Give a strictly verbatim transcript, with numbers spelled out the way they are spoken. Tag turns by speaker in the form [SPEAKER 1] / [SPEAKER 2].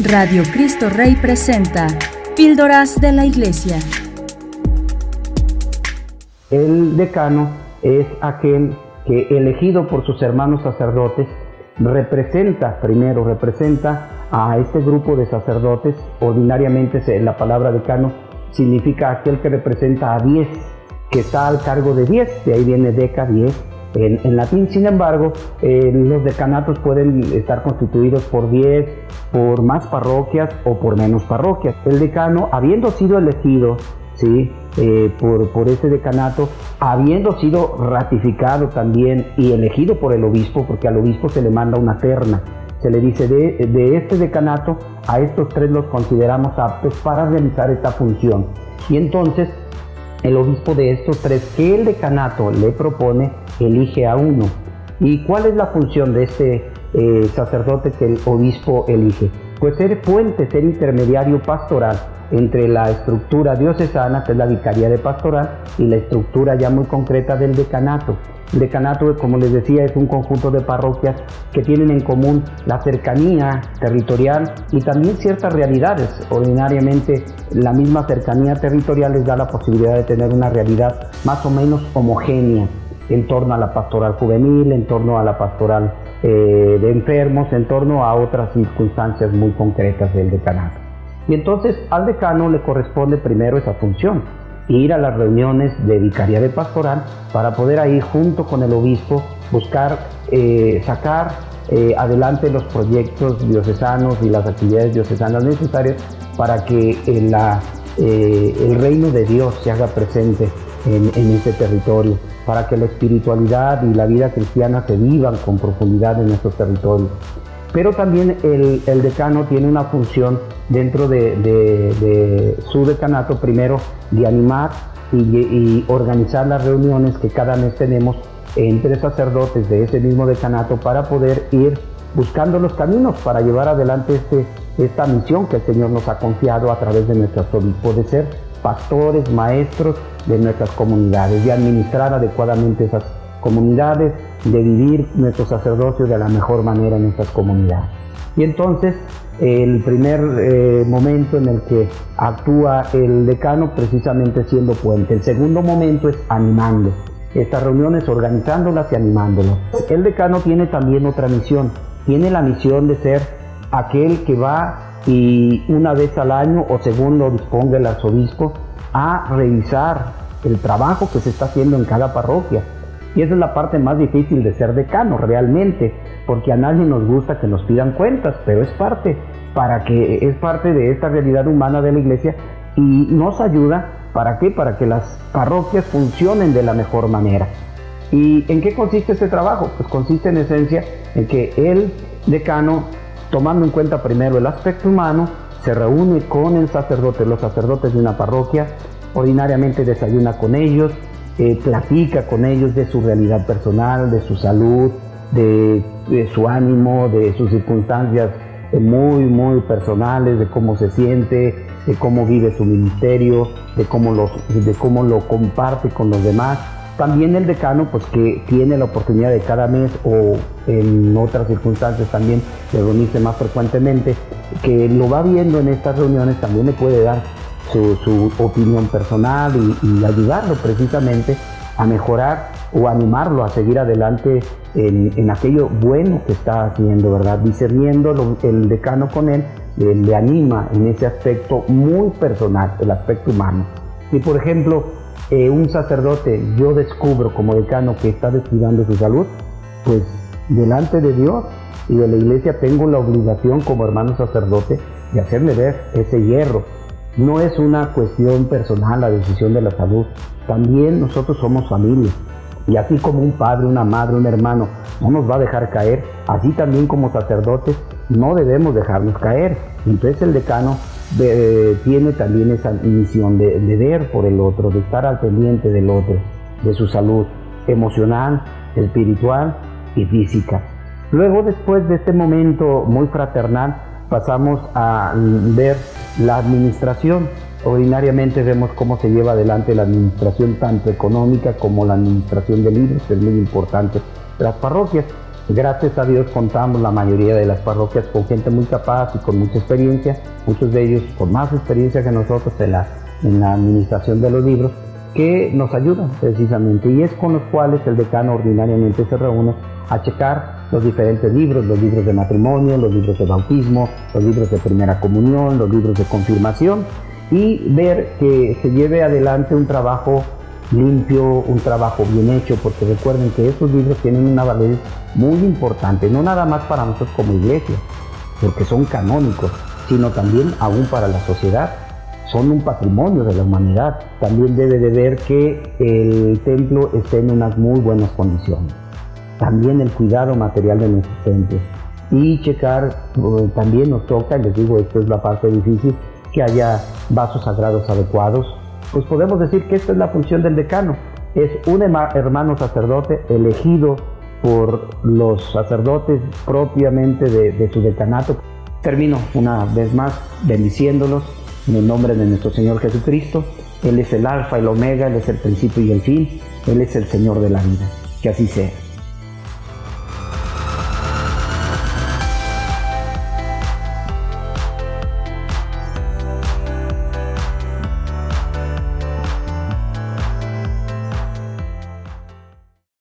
[SPEAKER 1] Radio Cristo Rey presenta Píldoras de la Iglesia.
[SPEAKER 2] El decano es aquel que, elegido por sus hermanos sacerdotes, representa, primero representa a este grupo de sacerdotes. Ordinariamente la palabra decano significa aquel que representa a diez, que está al cargo de diez, de ahí viene deca, diez, en, en latín. Sin embargo, eh, los decanatos pueden estar constituidos por diez, por más parroquias o por menos parroquias. El decano, habiendo sido elegido, ¿sí? Eh, por, por ese decanato, habiendo sido ratificado también y elegido por el obispo, porque al obispo se le manda una terna, se le dice de, de este decanato a estos tres los consideramos aptos para realizar esta función, y entonces el obispo de estos tres que el decanato le propone elige a uno. ¿Y cuál es la función de este eh, sacerdote que el obispo elige? Pues ser puente, ser intermediario pastoral entre la estructura diocesana, que es la vicaría de pastoral, y la estructura ya muy concreta del decanato. El decanato, como les decía, es un conjunto de parroquias que tienen en común la cercanía territorial y también ciertas realidades. Ordinariamente, la misma cercanía territorial les da la posibilidad de tener una realidad más o menos homogénea en torno a la pastoral juvenil, en torno a la pastoral eh, de enfermos, en torno a otras circunstancias muy concretas del decanato. Y entonces al decano le corresponde primero esa función, ir a las reuniones de vicaría de pastoral para poder ahí junto con el obispo buscar eh, sacar eh, adelante los proyectos diocesanos y las actividades diocesanas necesarias para que eh, la, eh, el reino de Dios se haga presente en, en ese territorio, para que la espiritualidad y la vida cristiana se vivan con profundidad en nuestros territorios. Pero también el, el decano tiene una función dentro de, de, de su decanato, primero de animar y, y organizar las reuniones que cada mes tenemos entre sacerdotes de ese mismo decanato para poder ir buscando los caminos para llevar adelante este, esta misión que el Señor nos ha confiado a través de nuestros obispos, de ser pastores, maestros de nuestras comunidades, de administrar adecuadamente esas comunidades, de vivir nuestro sacerdocio de la mejor manera en estas comunidades. Y entonces el primer eh, momento en el que actúa el decano precisamente siendo puente. El segundo momento es animando estas reuniones, organizándolas y animándolas. El decano tiene también otra misión, tiene la misión de ser aquel que va y una vez al año, o según lo disponga el arzobispo, a revisar el trabajo que se está haciendo en cada parroquia. Y esa es la parte más difícil de ser decano realmente, porque a nadie nos gusta que nos pidan cuentas, pero es parte, para que, es parte de esta realidad humana de la iglesia y nos ayuda, ¿para qué? Para que las parroquias funcionen de la mejor manera. ¿Y en qué consiste este trabajo? Pues consiste en esencia en que el decano, tomando en cuenta primero el aspecto humano, se reúne con el sacerdote, los sacerdotes de una parroquia, ordinariamente desayuna con ellos, Eh, platica con ellos de su realidad personal, de su salud, de, de su ánimo, de sus circunstancias eh, muy, muy personales, de cómo se siente, de cómo vive su ministerio, de cómo, los, de cómo lo comparte con los demás. También el decano, pues que tiene la oportunidad de cada mes o en otras circunstancias también de reunirse más frecuentemente, que lo va viendo en estas reuniones, también le puede dar Su, su opinión personal y, y ayudarlo precisamente a mejorar o animarlo a seguir adelante en, en aquello bueno que está haciendo, ¿verdad? Discerniendo lo, el decano con él, eh, le anima en ese aspecto muy personal, el aspecto humano. Si por ejemplo eh, un sacerdote, yo descubro como decano que está descuidando su salud, pues delante de Dios y de la iglesia tengo la obligación como hermano sacerdote de hacerle ver ese hierro. No es una cuestión personal la decisión de la salud, también nosotros somos familia, y así como un padre, una madre, un hermano no nos va a dejar caer, así también como sacerdotes no debemos dejarnos caer. Entonces el decano de, tiene también esa misión de, de ver por el otro, de estar al pendiente del otro, de su salud emocional, espiritual y física. Luego, después de este momento muy fraternal, pasamos a ver la administración. Ordinariamente vemos cómo se lleva adelante la administración tanto económica como la administración de libros, que es muy importante de las parroquias. Gracias a Dios contamos la mayoría de las parroquias con gente muy capaz y con mucha experiencia, muchos de ellos con más experiencia que nosotros en la, en la administración de los libros, que nos ayudan precisamente, y es con los cuales el decano ordinariamente se reúne a checar los diferentes libros, los libros de matrimonio, los libros de bautismo, los libros de primera comunión, los libros de confirmación, y ver que se lleve adelante un trabajo limpio, un trabajo bien hecho, porque recuerden que estos libros tienen una validez muy importante, no nada más para nosotros como iglesia, porque son canónicos, sino también aún para la sociedad. Son un patrimonio de la humanidad. También debe de ver que el templo esté en unas muy buenas condiciones. También el cuidado material de nuestros templos. Y checar, eh, también nos toca, les digo, esto es la parte difícil, que haya vasos sagrados adecuados. Pues podemos decir que esta es la función del decano. Es un hermano sacerdote elegido por los sacerdotes propiamente de, de su decanato. Termino una vez más bendiciéndolos en el nombre de nuestro Señor Jesucristo. Él es el alfa y el omega, Él es el principio y el fin, Él es el Señor de la vida. Que así sea.